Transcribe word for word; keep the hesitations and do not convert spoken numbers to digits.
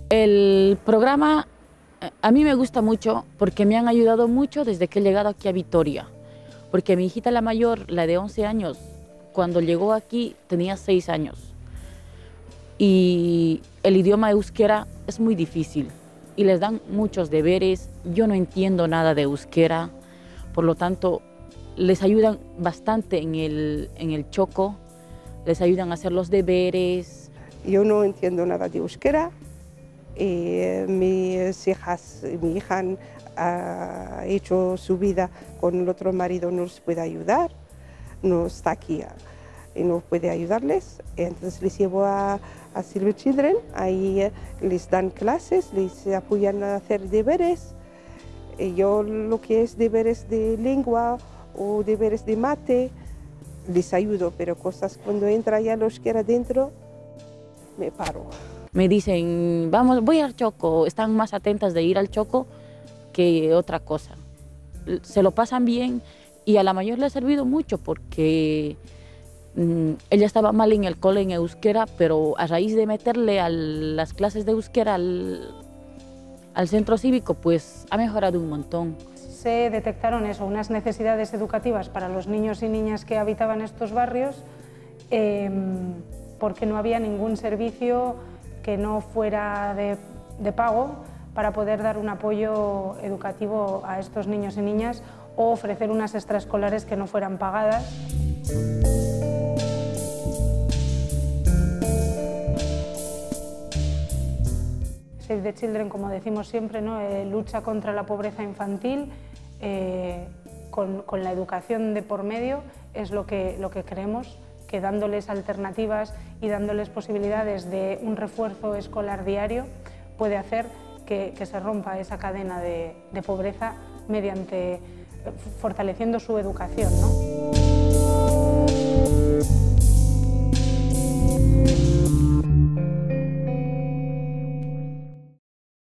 El programa a mí me gusta mucho porque me han ayudado mucho desde que he llegado aquí a Vitoria. Porque mi hijita la mayor, la de once años, cuando llegó aquí tenía seis años. Y el idioma euskera es muy difícil y les dan muchos deberes. Yo no entiendo nada de euskera, por lo tanto les ayudan bastante en el, en el choco, les ayudan a hacer los deberes. Yo no entiendo nada de euskera. Y mis hijas, mi hija ha hecho su vida con el otro marido, no les puede ayudar, no está aquí y no puede ayudarles. Entonces les llevo a, a Silver Children, ahí les dan clases, les apoyan a hacer deberes. Y yo lo que es deberes de lengua o deberes de mate, les ayudo, pero cosas cuando entra ya los que era dentro, me paro. Me dicen, vamos, voy al choco, están más atentas de ir al choco que otra cosa. Se lo pasan bien y a la mayor le ha servido mucho porque mmm, ella estaba mal en el cole en euskera, pero a raíz de meterle a las clases de euskera al, al centro cívico, pues ha mejorado un montón. Se detectaron eso, unas necesidades educativas para los niños y niñas que habitaban estos barrios eh, porque no había ningún servicio que no fuera de, de pago para poder dar un apoyo educativo a estos niños y niñas o ofrecer unas extraescolares que no fueran pagadas. Save the Children, como decimos siempre, ¿no? eh, lucha contra la pobreza infantil eh, con, con la educación de por medio, es lo que, lo que creemos, que dándoles alternativas y dándoles posibilidades de un refuerzo escolar diario puede hacer que, que se rompa esa cadena de, de pobreza mediante fortaleciendo su educación, ¿no?